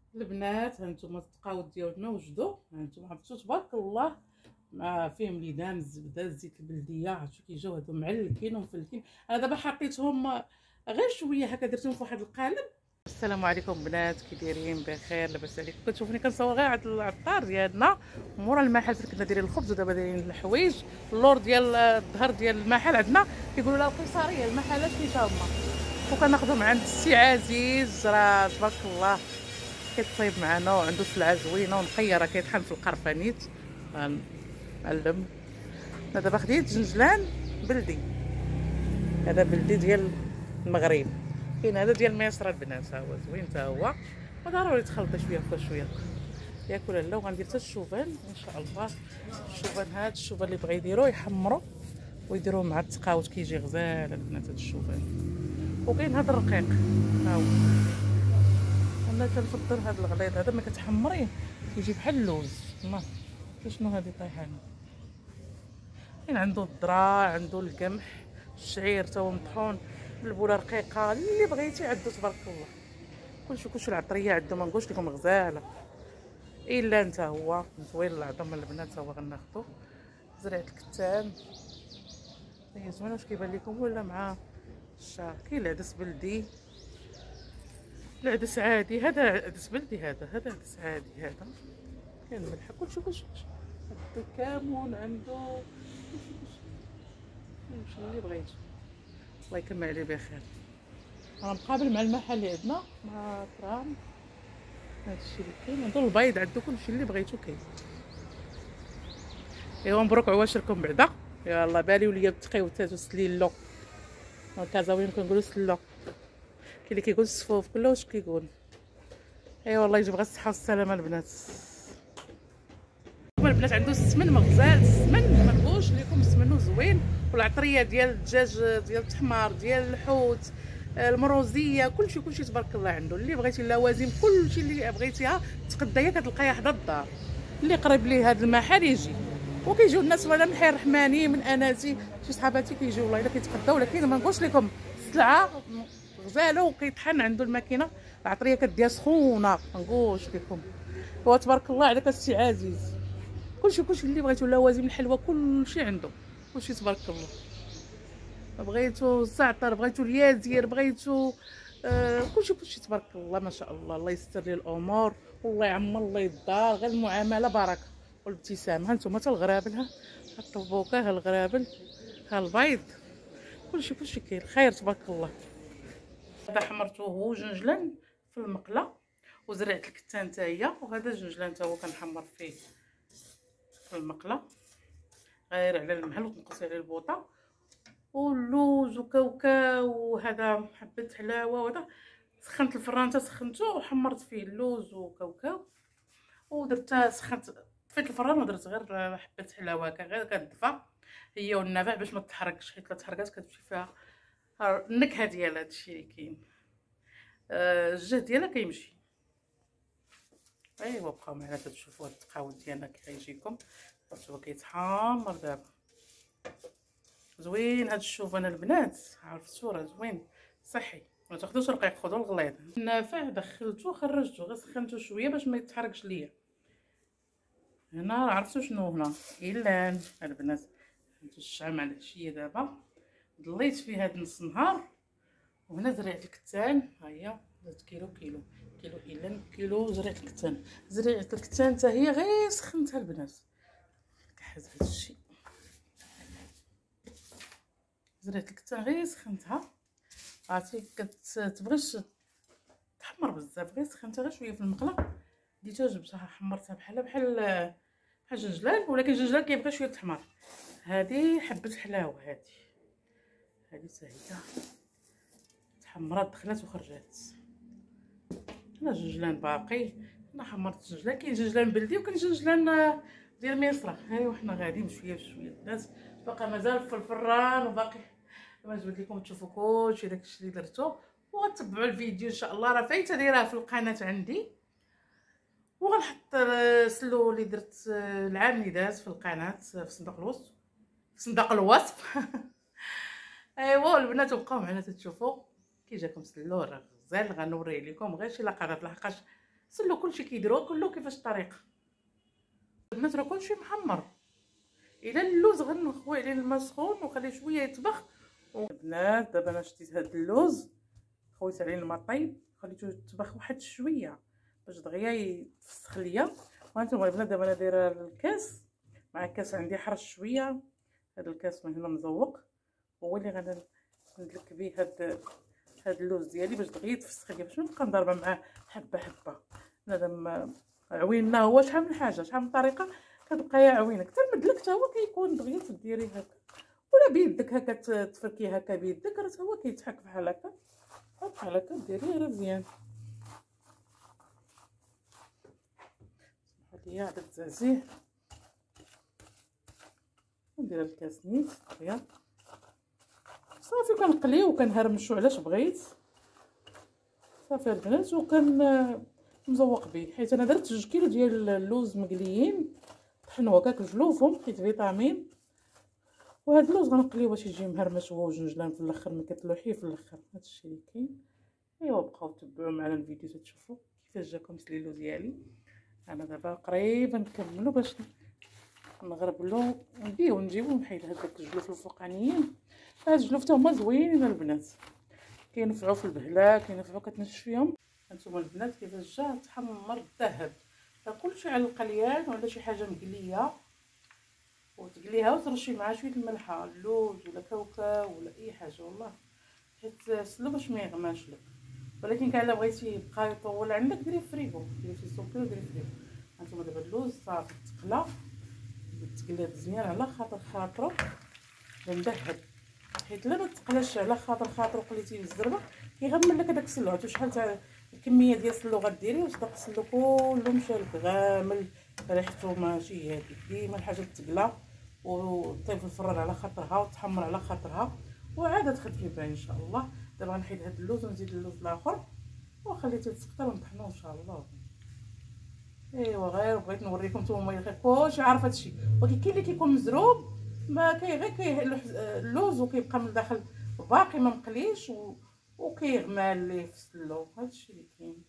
البنات هانتوما التقاوت ديالنا وجدوا، هانتوما عرفتوا تبارك الله، مع فيهم ليدام الزبده الزيت البلديه، عرفتوا كيجيو هادو معلكين ومفلكين. انا دابا حطيتهم غير شويه هكا، درتهم في واحد القالب. السلام عليكم بنات، كي دايرين؟ بخير لاباس عليكم؟ كتشوفوني كنصور غير على العطار ديالنا مورا المحل فين كنا دايرين الخبز، ودابا دايرين الحوايج. اللور ديال الظهر ديال المحل عندنا كيقولوا لها القيصريه، المحلات كيف هما، وكناخذهم من عند السي عزيز، راه تبارك الله كيطيب معنا وعنده سلعه زوينه ونقيه، راه كيطحن في القرفانيت. معلم انا دابا خديت جنجلان بلدي، هذا بلدي ديال المغرب. كاين هذا ديال مصر البنات، ها هو زوين حتى هو، وضروري تخلطي شويه بشويه ياكل. لا وغندير حتى الشوفان ان شاء الله. الشوفان، هذا الشوفان اللي بغا يديروه يحمروا ويديروه مع التقاوت كيجي غزال البنات هذا الشوفان. وكاين هذا الرقيق، ها هو انا كنفضل هذا الغليظ هذا، ما كتحمريه كيجي بحال اللوز. الله شنو هذه طايحانه. كاين عنده الذره، عنده القمح، الشعير تا هو مطحون، البوله رقيقه، اللي بغيتي عنده تبارك الله. كلشي العطريه عنده، ما نقولش لكم غزاله الا انت هو زوين العظم البنات. هو غناخذو زريعه الكتان، هي زوينه واش كيبان لكم ولا مع الشعر. كاين العدس بلدي، العدس عادي، هذا عدس بلدي، هذا عدس عادي، هذا كاين الملح، كلشي عنده الكمون، عنده كلشي اللي بغيتو. الله يكمل عليه بخير. انا مقابل مع المحل اللي عندنا مع طرام، هادشي اللي كاين. عنده البيض، عنده كلشي اللي بغيتو كاين. ايوا مبروك عواشركم بعدا. يلاه باليو ليا بالتقيوتات وسليلو، الكازاويين كنقولوا سلو، كاين اللي كيقول السفوف، كل واش كيقول. ايوا الله يجيب غير الصحه والسلامه البنات. البنات عنده السمن مغزال، السمن ما نقولش لكم، سمنو زوين، والعطريه ديال الدجاج ديال التحمار ديال الحوت المروزيه، كلشي تبارك الله عنده. اللي بغيتي اللوازم كلشي اللي بغيتيها تقدايا كتلقايها حدا الدار. اللي قريب ليه هذا المحل يجي، وكيجيو الناس ولا من حي الرحماني من اناتي، شي صحاباتي كيجيو والله الا كيتقداو. ولكن ما نقولش لكم السلعه غزاله، وكيطحن عنده الماكينه، العطريه كديها سخونه، ما نقولش لكم. هو تبارك الله عليك السي عزيز، كلشي اللي بغيتو، لوازم الحلوى كلشي عنده، كلشي تبارك الله. بغيتو الزعتر، بغيتو اليازير، بغيتو كلشي تبارك الله ما شاء الله. الله يستر لي الامور والله يعمر لي الدار، غير المعامله بركه والابتسام. ها نتوما حتى الغرابل، ها الطبوكه، ها الغرابل، ها البيض، كلشي كاين خير تبارك الله. هذا حمرتوه جنجلان في المقله، وزرعت الكتان حتى هي، وهذا جنجلان حتى هو كنحمر فيه في المقله غير على المحل، وتنقصي عليه البوطه واللوز وكاوكاو، وهذا حبه حلاوه. وهذا سخنت الفران، سخنته وحمرت فيه اللوز وكاوكاو، ودرت سخنت طفيت الفران ودرت غير حبه حلاوه هكا غير كدفى هي والنافع باش ما تحرقش، حيت لا تحرقات كتمشي فيها النكهه ديال هادشي اللي كاين. الجهد ديالها كيمشي. ايوا بقاو معنا تشوفوا هاد التقاوت ديالنا كيجيكم، هو كيتحمر دابا. زوين هاد الشوفان البنات، عرفتو راه زوين صحي. ما تاخذوش رقيق، خذوا الغليظ. النافع دخلته خرجته، غير سخنته شويه باش ما يتحرقش ليا. هنا عرفتوا شنو هنا ايلان البنات، الشعام على العشيه دابا ضليت فيه هاد نص نهار. وهنا زريعه الكتان، ها هي درت كيلو ايلان، كيلو زريعه الكتان. زريعه الكتان حتى هي غير سخنتها البنات، كحز هاد الشيء. زريعه الكتان غير سخنتها، عرفتي كتبغيش تحمر بزاف، غير سخنتها غير شويه في المقله، ديتها جبتها حمرتها بحال الجنجلان، ولكن الجنجلان كيبقى شويه تحمر. هذه حبه حلاوه، هذه حتى هي تحمرات، دخلات وخرجات. هنا الجنجلان باقي، انا حمرت الجنجلان. كاين جنجلان بلدي وكاين جنجلان ديال مصر. هاي حنا غاديين بشويه الناس باقا مازال في الفران، وباقي ما جبت لكم تشوفوا كلشي داكشي اللي درتو، وغتبعوا الفيديو ان شاء الله. راه فايته دايراه في القناه عندي، وغنحط سلو اللي درت العام اللي داز في القناه في صندوق الوصف، في صندوق الوصف. ايوا البنات بقاو معنا تشوفوا كي جاكم سلو، راه غزال. غنوريه لكم غير شي لقطات، لحقاش سلو كلشي كيديروه كله كيفاش الطريقه. البنات راه كلشي محمر. الا اللوز غنخوي عليه الماء سخون وخليه شويه يطبخ. البنات دابا انا شتيت هاد اللوز خويت عليه الماء طيب خليته يطبخ واحد شويه باش دغيا يتفسخ ليا. وهانتوما البنات دابا انا دايره الكاس مع الكاس عندي حرش شويه. هاد الكاس من هنا مزوق هو اللي غندلك به هاد اللوز ديالي باش دغيا يتفسخ ليا باش نبقى نضربه معاه حبه حبه. بنادم عويننا هو شحال من حاجه شحال من طريقه كتبقى يا عوينك حتى المدلك حتى هو كيكون دغيا تديريه هكا ولا بيدك هكا تفركيه هكا بيدك راه هو كيتحك بحال هكا بحال هكا ديريه راه مزيان. هادي عاد التعزيه ندير الكاس نيت دغيا صافي كنقليه وكنهرمشو علاش بغيت صافي البنات مزوق به حيت انا درت 2 كيلو ديال اللوز مقليين طحنوا هكاك جلوفهم حيت فيتامين. وهاد اللوز غنقليه باش يجي مهرمش هو وجنجلان في الاخر ملي كتلوحيه في الاخر. هادشي اللي كاين. ايوا بقاو تبعوا معنا الفيديو تشوفوا كيفاش جاكم سليلو ديالي. انا دابا قريبا نكملو باش نغربلو نديه ونجيبو نحيد هذاك الجلوف الفوقانيين. هاد الجلوف تا هما زوينين البنات كينفعوا في البهله كينفعوا كتنشف فيهم. هانتوما البنات كيفاش جا تحمر الذهب. كلشي على القليان ولا شي حاجه مقليه وتقليها وترشي معها شويه الملحه اللوز ولا كاوكاو ولا اي حاجه والله حيت سلو باش ما يغماش لك. ولكن كاع الا بغيتي يبقى يطول عندك ديريه في فريغو ديريه في سوبي وديريه في فريغو. هانتوما دابا اللوز صافي تقلى مزيان على خاطرو مذهب حيت لا ما تقلاش على خاطرو قليتي بالزربه كيغمر لك هذاك السلو. عرفتوا شحال تاع الكميه ديال السلو غديري وصدق السلو كله مشى لك غامل ريحته ماشي هادي. ديما الحاجه تقلى وطيب في الفران على خاطرها وتحمر على خاطرها وعاد تخدمي بها ان شاء الله. دابا غنحيد هاد اللوز ونزيد اللوز الاخر وخليته يتسقطر ونطحنوه ان شاء الله. ايوا غير بغيت نوريكم نتوما الخير كلشي عارف هادشي ولكن كاين اللي كيكون مزروب ما غير اللوز وكيبقى من الداخل باقي ما مقليش وكيغمى ليه في السلو. هادشي اللي كاين.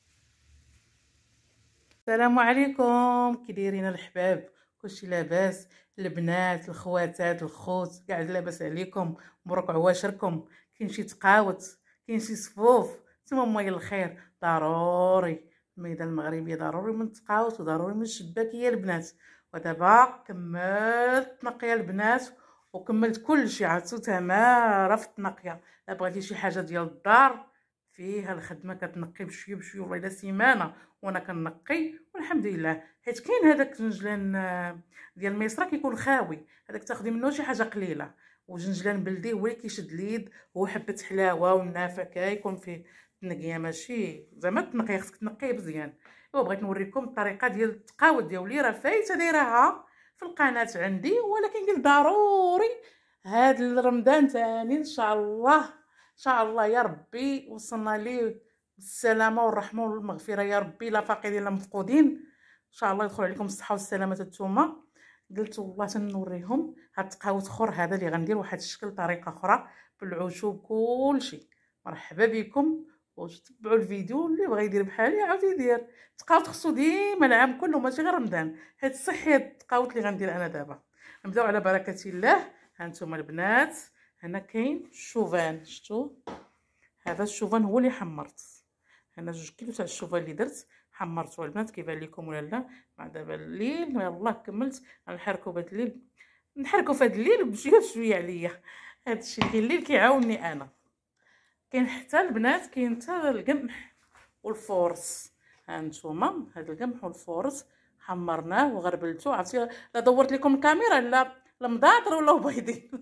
السلام عليكم كي دايرين الحباب كلشي لاباس البنات الخواتات الخوت كاع لاباس عليكم مبروك عواشركم. كاين شي تقاوت كاين شي صفوف نتوما ماي الخير ضروري الميدان المغربيه ضروري من التقاوت وضروري من الشباكيه البنات. ودابا كملت تنقيه البنات وكملت كلشي عرفتو تماره في التنقيه. لا بغيتي شي حاجه ديال الدار فيها الخدمه كتنقي بشويه بشويه والله الا سيمانه وانا كنقي والحمد لله. حيت كاين هذاك الجنجلان ديال مصر كيكون خاوي هذاك تاخدي منه شي حاجه قليله وجنجلان بلدي هو اللي كيشد اليد هو حبه حلاوه والنافع كيكون فيه تنقيه ماشي زعما التنقيه خصك تنقيه مزيان. ايوا بغيت نوريكم الطريقه ديال التقاوت ديالي راه فايته دايراها في القناه عندي ولكن قلت ضروري هاد رمضان ثاني ان شاء الله ان شاء الله يا ربي وصلنا ليه بالسلامه والرحمه والمغفره يا ربي لا فاقدين لا مفقودين ان شاء الله يدخل عليكم الصحه والسلامه نتوما. قلت والله تنوريهم هاد التقاوت اخر هذا اللي غندير واحد الشكل طريقه اخرى بالعشوب كلشي. مرحبا بكم وتبعوا الفيديو اللي بغى يدير بحالي عاود يدير. التقاوت خصو ديما العام كله ماشي غير رمضان حيت صحي هاد التقاوت اللي غندير انا دابا. نبداو على بركه الله. هانتوما البنات هنا كاين الشوفان شفتوا هذا الشوفان هو اللي حمرت. هنا 2 كيلو تاع الشوفان اللي درت حمرته البنات كيبان لكم ولا لا. مع دابا الليل يلاه كملت غنحركو بهاد الليل نحركو في هاد الليل بشويه بشويه عليا. هادشي اللي الليل كيعاونني انا. كاين حتى البنات كاين حتى القمح والفورس. هانتوما هاد القمح والفورس حمرناه وغربلته عرفتي لا دورت لكم الكاميرا لا مضاطر ولا بيضين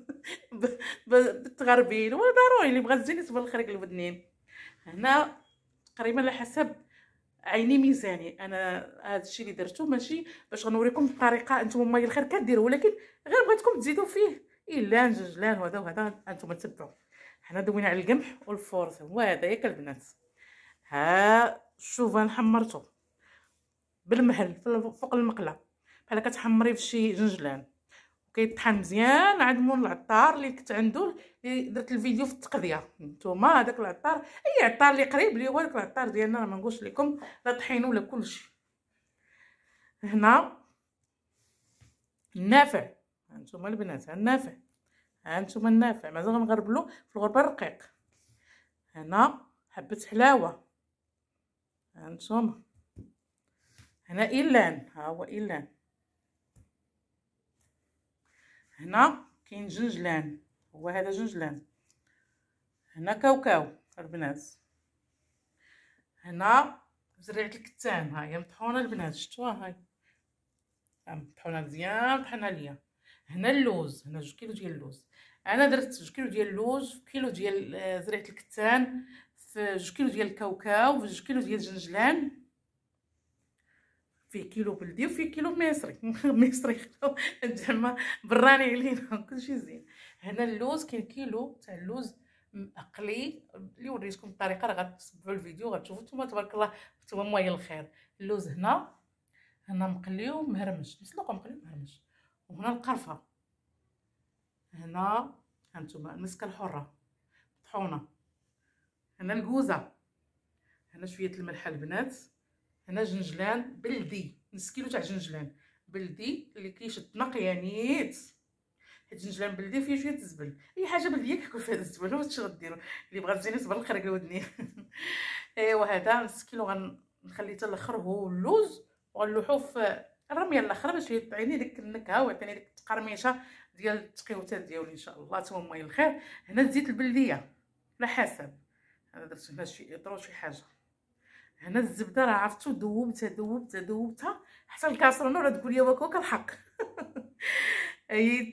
بالتغربيل ولا ضروري اللي بغى الزين يصبر الخريق الودنين. هنا تقريبا على حسب عيني ميزاني انا هذا الشيء اللي درتو ماشي باش غنوريكم الطريقه انتم ماي الخير كديروا ولكن غير بغيتكم تزيدوا فيه الا جنجلان وهذا انتم تتبعوا. حنا دوينا على القمح والفورس هو هذا ياك البنات. ها الشوفان حمرته بالمهل فوق المقله بحال كتحمري في شي جنجلان وكيطحن مزيان عند مول العطار اللي كنت عنده، اللي درت الفيديو في التقضيه. نتوما هذاك العطار، اي عطار اللي قريب لي هو داك العطار ديالنا، راه ما نقولش لكم لا طحين ولا كلشي. هنا النافع، هانتوما البنات، النافع، هانتوما النافع مازال غنغربلو في الغربه الرقيق. هنا حبه حلاوه، هانتوما. هنا إيلان، ها هو إيلان. هنا كاين جنجلان، هو هذا جنجلان. هنا كاوكاو البنات. هنا زريعة الكتان، ها هي مطحونه البنات، شفتوها؟ هاي مطحونه مزيان، طحنها ليا. هنا اللوز، هنا 2 كيلو ديال اللوز. انا درت 2 كيلو ديال اللوز في كيلو ديال زريعة الكتان، في 2 كيلو ديال الكاوكاو، في 2 كيلو ديال الجنجلان، فيه كيلو بلدي وفيه كيلو مصري. مصري زعما براني علينا كلشي زين. هنا اللوز كاين كيلو تاع اللوز مقلي، اللي وريتكم الطريقه راه غتتبعوا الفيديو غتشوفوا نتوما تبارك الله، نتوما مويل الخير. اللوز هنا مقلي ومهرمش، مسلوق ومقلي ومهرمش. وهنا القرفه، هنا هانتوما المسكه الحره مطحونه. هنا الكوزه، هنا شويه الملح البنات. هنا جنجلان بلدي، نص كيلو تاع جنجلان بلدي اللي كيشد نقيانيت، حيت الجنجلان بلدي فيه شويه الزبل. اي حاجه بلديه كيكون فيها الزبل، واش غديروا اللي بغا تزيني صبر الخير الودني. ايوا هذا نص كيلو غنخليه حتى الاخر، هو اللوز، وغنلوحو في الرميه الاخر باش يعطيني ديك النكهه ويعطيني ديك التقرميشه ديال التقيوتات ديالي ان شاء الله. تما مويل الخير. هنا الزيت البلديه على حسب، انا درت هنا شي اطرو شي حاجه. هنا الزبده راه عرفتو دوبتها حتى الكاسرونه ولا تقول لي واكو كنحق. اي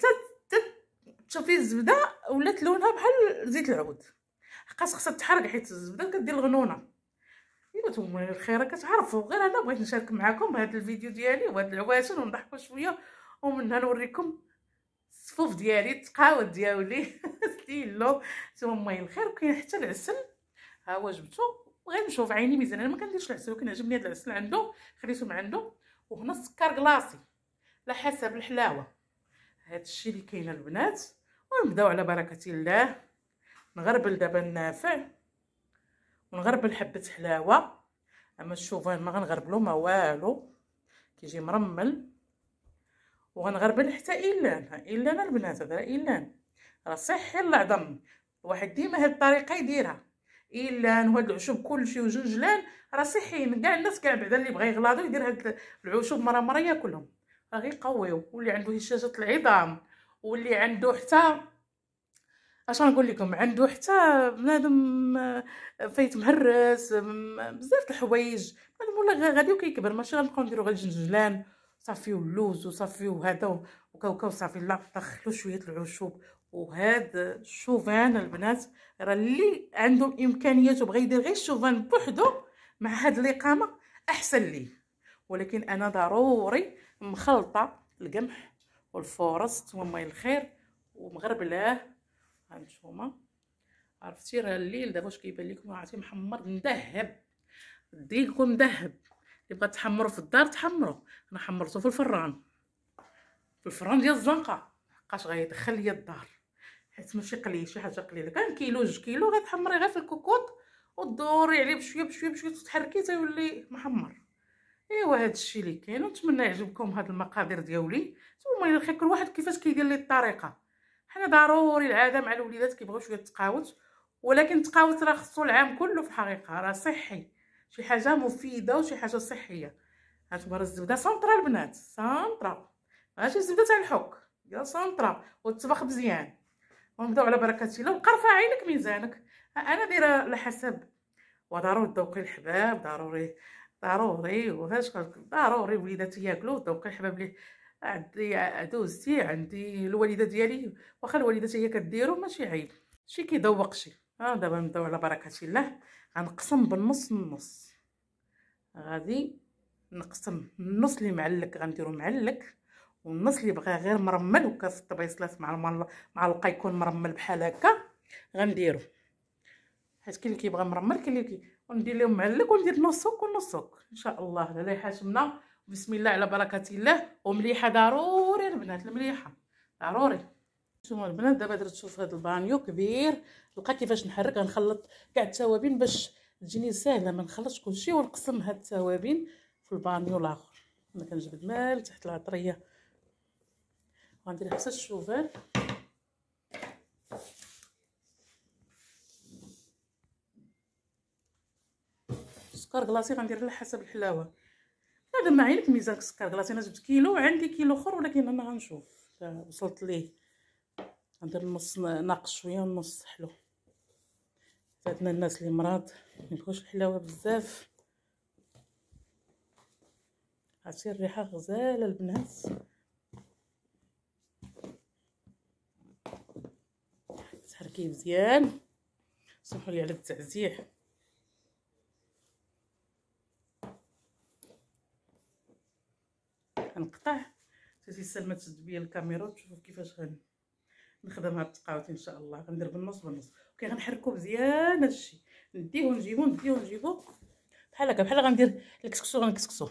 تشوفي الزبده ولات لونها بحال زيت العود، خاصها تحرق حيت الزبده كدير الغنونه. ايوا نتوما الخير كتعرفوا، غير انا بغيت نشارك معكم هذا الفيديو ديالي وهاد العواشر ونضحكوا شويه، ومنها نوريكم الصفوف ديالي، التقاوت ديالي. ستيلو نتوما مويل الخير. وكاين حتى العسل، ها هو جبتو وغير نشوف عيني ميزان. انا ما كنديرش العسل ولكن عجبني هذا العسل عنده، خليته من عنده. وهنا السكر كلاصي على حسب الحلاوه. هذا الشيء اللي كاين البنات. ونبداو على بركه الله. نغربل دابا النافع ونغربل حبه حلاوه. اما الشوفان ما غنغربلو ما والو، كيجي مرمل. وغنغربل حتى إيلان البنات، هذا إيلان راه صحي للعظم. الواحد ديما هاد الطريقه يديرها، إيلان وهاد العشوب كلشي وجنجلان راه صحيين. كاع الناس كاع بعدا اللي بغى يغلاضو يدير هاد العشوب مره ياكلهم، راه غيقويو. واللي عنده هشاشه العظام، واللي عنده حتى اش غنقول لكم، عنده حتى بنادم فايت مهرس، بزاف د الحوايج بنادم ولا غادي وكيكبر. ماشي غنبقاو نديرو غير الجنجلان صافيو اللوز وصافيو هذا وكاوكاو صافي، لا دخلوا شويه العشوب. وهاد الشوفان البنات راه اللي عنده الامكانيات وبغى يدير غير الشوفان بوحدو مع هاد الاقامه احسن ليه. ولكن انا ضروري مخلطه القمح والفورص تما الخير ومغربلاه. هانتوما عرفتي راه الليل دابا واش كيبان لكم، عرفتي محمر مذهب، الديك يكون مذهب. اللي بغات تحمرو في الدار تحمرو، انا حمرته في الفران، في الفران ديال الزنقه، بقاش غيدخل ليا الدار حيت ماشي قليل، شي حاجه قليله. كان كيلو 2 كيلو غتحمري غير في الكوكوط ودوري عليه بشويه وتحركي تيولي محمر. ايوا هادشي اللي كاين. ونتمنى يعجبكم هاد المقادير ديالي. نتوما الخير كل واحد كيفاش كيدير ليه الطريقه. حنا ضروري العاده مع الوليدات كيبغيو شويه التقاوت، ولكن التقاوت راه خصو العام كله في الحقيقه، راه صحي، شي حاجه مفيده وشي حاجه صحيه. هانتوما راه الزبده سونطرا البنات، سونطرا، ماشي الزبده تاع الحك ديال سونطرا، وتطبخ مزيان. ونبداو على بركه الله. وقرفه عينك ميزانك، انا دايره على حسب. وضروري تذوقي الحباب، ضروري وهاش ضروري وليداتي ياكلوا. ذوقي الحباب لي عندي دوزتي عندي الوالده ديالي، واخا الوالده هي كديرو ماشي عيب، شي كيذوق شي. دابا نبداو على بركه الله. غنقسم بالنص غادي نقسم النص اللي معلك غنديرو معلك، والنص اللي بغى غير مرمل وكاس الطبيصلات مع القا يكون مرمل بحال هكا غنديرو. حيت كاين اللي كيبغى مرمل، كاين اللي وندير لهم معلك وندير نصك ونصك ان شاء الله. لا يحاشمنا. بسم الله على بركه الله. ومليحه ضروري البنات، المليحه ضروري. نتوما البنات دابا درت شوف هذا البانيو كبير، لقى كيفاش نحرك. غنخلط كاع التوابين باش تجيني ساهله، ما نخلطش كلشي ونقسم هاد التوابين في البانيو الاخر. انا كنجبد مال تحت العطريه، غندير حتى الشوفان. السكر كلاصي غندير على حسب الحلاوه. هذا ما عينك ميزان السكر كلاصي. انا جبت كيلو، عندي كيلو اخر، ولكن انا غنشوف وصلت ليه. غندير النص ناقص شويه والنص حلو. عندنا الناس اللي مرض ميبغوش الحلاوه بزاف. عرفتي الريحه غزاله البنات. تحركيه مزيان. سمحوا لي على التعزيح. غنقطع. سيتي سلمى تشد بيا الكاميرا وتشوفوا كيفاش غنخدم هاد التقاوت ان شاء الله. غندير بالنص بالنص، اوكي. غنحركو مزيان هادشي، نديه ونجيبو بحال هكا. بحال غندير الكسكسو، غنكسكسو.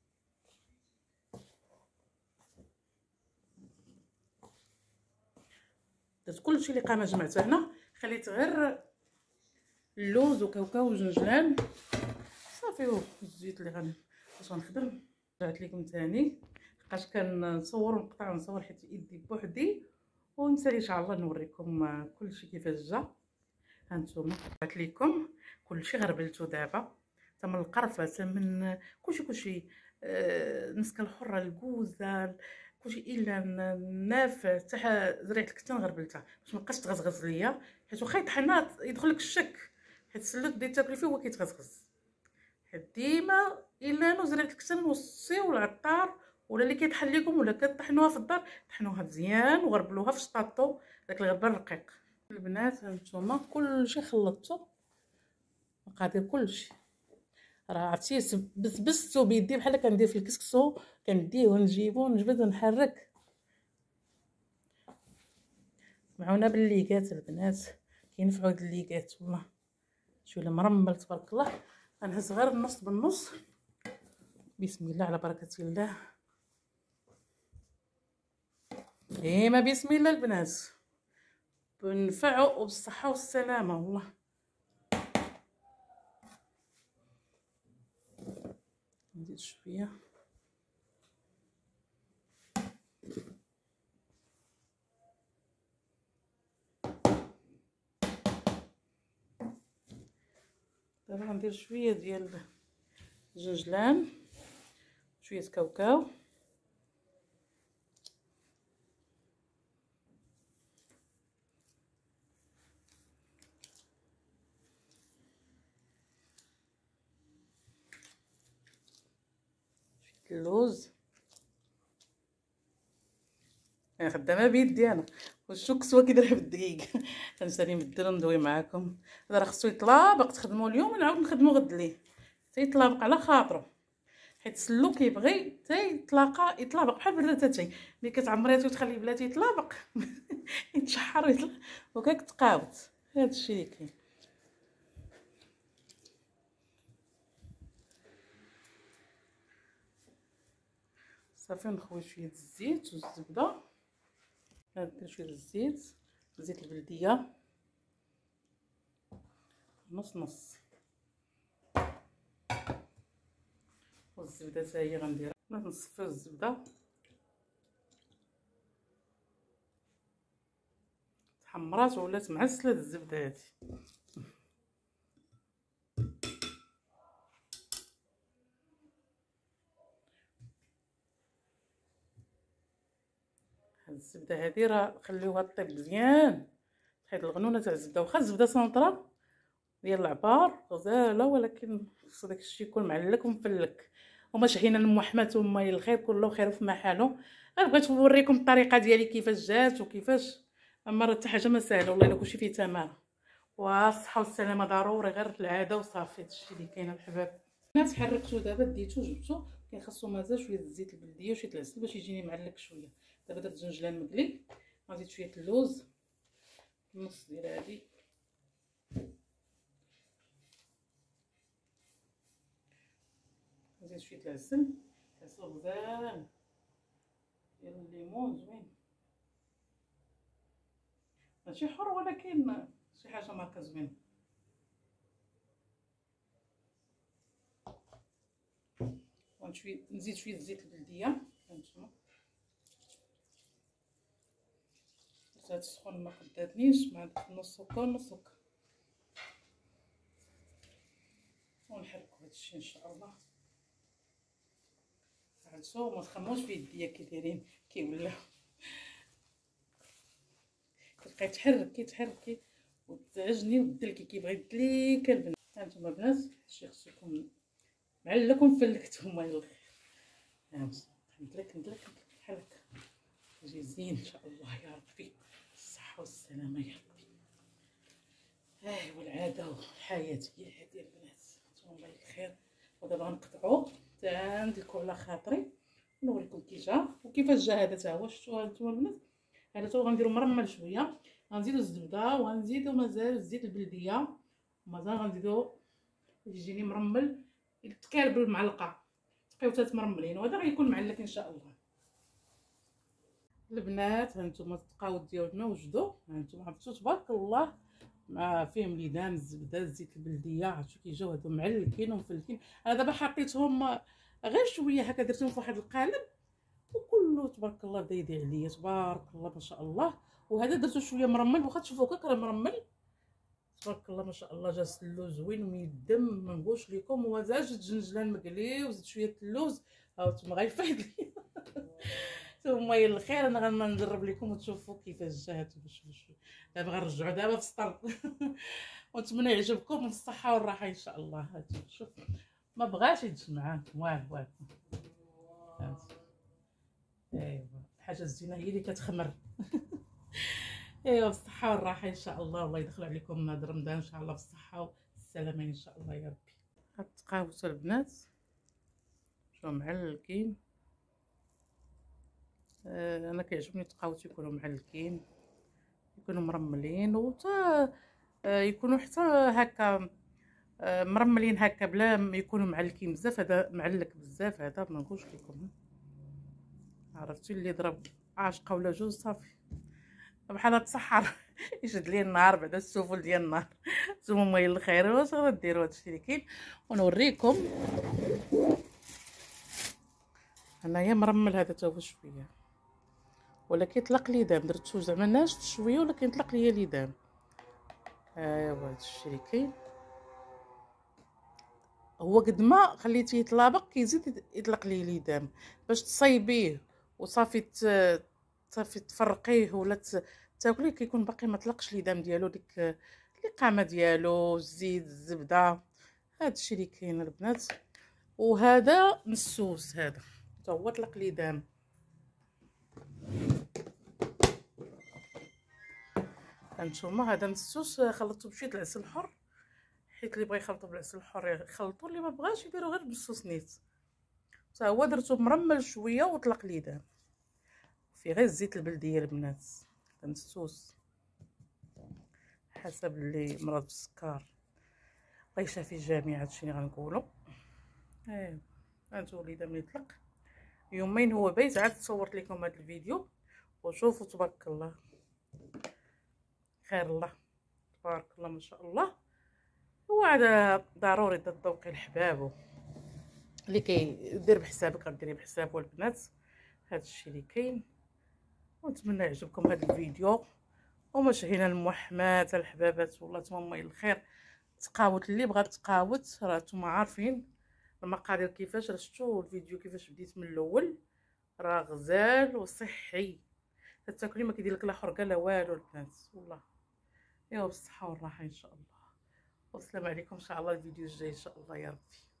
درت كلشي اللي قامه جمعته هنا. خليت غير اللوز وكاوكاو وجنجلان صافي، والزيت اللي باش غنخدم. رجعت لكم ثاني لقاش كنصور ونقطع ونصور حيت يدي بوحدي، ونسالي ان شاء الله نوريكم كلشي كيفاش جا. هانتوما رجعت لكم كلشي غربلتو دابا، حتى من القرفه حتى من كلشي المسكه الحره، الكوزه، كلشي الا النافع حتى زريعه الكتان غربلتها باش مابقاش تغزغز ليا. حيت واخا يطحن يدخل لك الشك، حيت السلوت بديتي تاكلي فيه هو كيتغزغز. حيت ديما الا انو زريعه الكتان وصيو العطار ولا اللي كيطحن لكم ولا كطحنوها في الدار، طحنوها مزيان وغربلوها في شطاطو داك الغربال الرقيق. البنات هانتوما كلشي خلطتو، مقادير كلشي. راه عرفتي بسبستو بيدي بحال كندير في الكسكسو، كنديه ونجيبو ونجبد ونحرك. معونا بالليكات البنات، كينفعوا هاد الليكات والله. شويه مرمل تبارك الله. غنهز غير النص بالنص. بسم الله على بركه الله. ديما بسم الله البنات، بالنفع وبالصحه والسلامه والله. نزيد شويه. دابا غندير شويه ديال الجنجلان، شويه كاوكاو، اللوز. انا خدامه بيدي انا، وشو كسوه كيديرها بالدقيق. كنسالي نبدل وندوي معاكم. هذا راه خصو يطلابق، تخدموا اليوم ونعاود نخدموا غد ليه، تيطلابق على خاطرو. حيت السلو كيبغي يطلابق بحال برداتي. ملي كتعمريتي وتخلي بلاتي يطلابق يتشحر ويطلع وكاك تقاوت. هادشي اللي كاين. صافي نخوي شويه الزيت والزبده. ندير شويه الزيت، زيت البلديه نص نص، والزبده حتى هي غنديرها. نصفيو الزبده تحمرات ولات معسله الزبده هادي. هاد الزبده هادي راه خليوها طيب مزيان، حيت الغنونه تاع الزبده واخا الزبده سنطره ديال العبار غزاله، ولكن خص داك الشيء يكون معلك ومفلك. وما شحينا المحمات وما الخير كله خير في محله. غير بغيت نوريكم الطريقه ديالي كيفاش جات وكيفاش. اما راه حتى حاجه ما ساهله والله الا كلشي فيه تماره. والصحه والسلامه ضروري، غير العاده وصافي. هادشي اللي كاين الحباب. الناس حركتو دابا ديتو جبتو، كاين خاصو مازال شويه الزيت البلديه وشويه العسل باش يجيني معلك شويه. دابا درت الجنجلان مقلي، غنزيد شويه اللوز نص ديال هادي، نزيد شويه العسل غزال ديال الليمون زوين. ماشي حر ولكن شي حاجه ماركه زوينه. نزيد شويه زيت البلديه هانتوما. هاد السخون ما قداتنيش، مع داك نص سكر ونحركو هادشي ان شاء الله. عرفتو ما تخموش في يديا كي دايرين كيولوا كتبقاي تحركي وتعجني ودلكي كيبغي يدليك البنات. هانتوما البنات هادشي خصو يكون معلق ومفلك نتوما الخير. هانت ندلك بحال هكا يجي زين ان شاء الله يا ربي. الصحه والسلامه يا ربي. هو العاده والحياه هي هادي البنات. نتوما الله الخير. ودابا غنقطعو حتى نديكو على خاطري ونوريكم كي جا وكيفاش جا هذا تا هو. شفتوا هانتوما البنات، هذا تا هو غنديرو مرمل شويه، غنزيدو الزبده وغنزيدو مازال الزيت البلديه ومازال غنزيدو يجيني مرمل يتكال بالمعلقه. تبقاو تتمرملين وهذا غيكون معلك ان شاء الله. البنات هانتوما التقاوت ديالنا وجدوا. هانتوما عرفتوا تبارك الله مع فيهم ليدان الزبده الزيت البلديه. عرفتوا كيجيو هادو معلكين ومفلكين. انا دابا حطيتهم غير شويه هكا، درتهم في واحد القالب وكله تبارك الله بدا يدي عليا تبارك الله ما شاء الله. وهذا درتو شويه مرمل، واخا تشوفوا هكا راه مرمل تبارك الله ما شاء الله. جا سلو زوين وميدم ما نقولش لكم. وزاد الجنجلان مقلي وزيد شويه اللوز ها نتوما غيفيض لي ثم يا الخير. انا غنجرب لكم وتشوفوا كيفاش جات. دابا غنرجعوا دابا في السطر ونتمنى يعجبكم بالصحه والراحه ان شاء الله. هاتو شوف ما بغاش يتجمع والو. ايوا الحاجه الزينه هي اللي كتخمر ايوا بالصحه والراحه ان شاء الله. الله يدخل عليكم هذا رمضان ان شاء الله بالصحه والسلامه ان شاء الله يا ربي. هاد التقاوت البنات شو معلكين. انا كيعجبني التقاوت يكونوا معلكين، يكونوا مرملين وتا يكونوا حتى هكا مرملين هكا بلا ما يكونوا معلكين بزاف. هذا معلك بزاف هذا ما نقولش لكم. عرفتي اللي ضرب عاشقه ولا جوج صافي بحال التسحر يشد لي النهار بعدا السفل ديال النهار. نتوما مايل الخير واش غديروا هادشي اللي كاين ونوريكم. انايا مرمل هذا تا هو شويه ولكن طلق ليدام. درتو زعما ناشف شويه ولكن طلق ليا ليدام. ايوا هادشي اللي كاين. هو قد ما خليتيه يطلابق كيزيد يطلق ليه ليدام باش تصايبيه وصافي صافي تفرقيه ولا تاكليه كيكون باقي ما طلقش ليدام ديالو ديك القامه ديالو الزيت الزبده. هادشي اللي كاين البنات. وهذا مسوس هذا حتى هو طلق ليدام. هانتوما هذا مسوس خلطته بشويه العسل الحر، حيت اللي بغى يخلطو بالعسل الحر يخلطو، اللي ما بغاش يديرو غير بالصوص نيت. حتى هو درتو مرمل شويه وطلق ليدام فيه غير الزيت البلديه البنات. مسوس حسب اللي مرض بالسكر الله يشافي الجميع. هادشي اللي غنقولو. ايوا هانتو وليدام اللي طلق يومين هو بايت. عاد صورت لكم هذا الفيديو وشوفوا تبارك الله خير الله تبارك الله ما شاء الله. وعاد ضروري تذوقي الحباب اللي كيدير بحسابك غديري بحسابه البنات. هادشي اللي كاين ونتمنى يعجبكم هذا الفيديو. ومشاهينا المحمات الحبابات والله نتمنى الخير. تقاوت اللي بغات تقاوت راه نتوما عارفين المقادير كيفاش. راه شفتوا الفيديو كيفاش بديت من الاول. راه غزال وصحي تاكلي ما كيدير لك لا حرقه لا والو البنات والله. ايوا بالصحه والراحه ان شاء الله. والسلام عليكم ان شاء الله الفيديو الجاي ان شاء الله يا ربي.